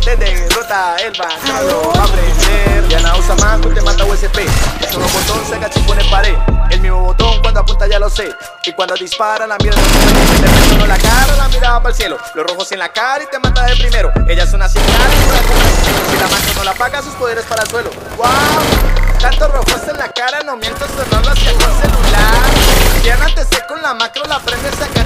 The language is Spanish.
de derrota, el bacano lo va a aprender. Diana usa mango y te mata USP. Solo botón se agacha y pone pared. El mismo botón cuando apunta ya lo sé. Y cuando dispara la mira no se le presionó la cara, la mirada para el cielo. Los rojos en la cara y te mata de primero. Ella es una señal y una cosa. Si la mano no la paga, sus poderes para el suelo. ¡Wow! Tantos rojos en la cara, no miento, esto no lo hacía con celular. Diana te sé con la macro, la prende, saca